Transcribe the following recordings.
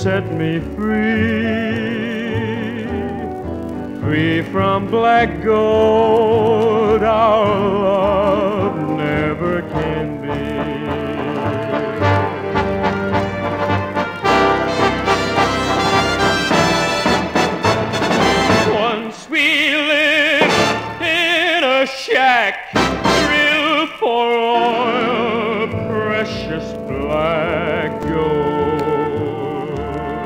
set me free from black gold, our love never can be. Once we lived in a shack, drilled for oil, precious black gold.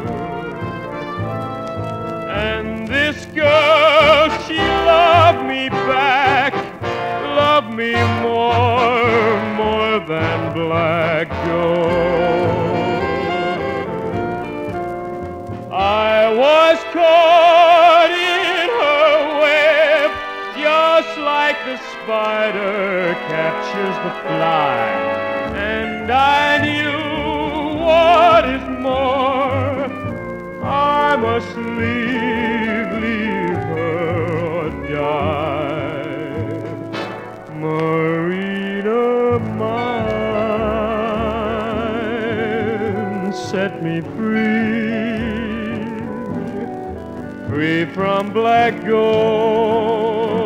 And this girl, she loved me back, loved me more than black gold. I was caught in her web, just like the spider captures the fly. And I knew, what is more, I must leave her or die. Marina mine, set me free from black gold.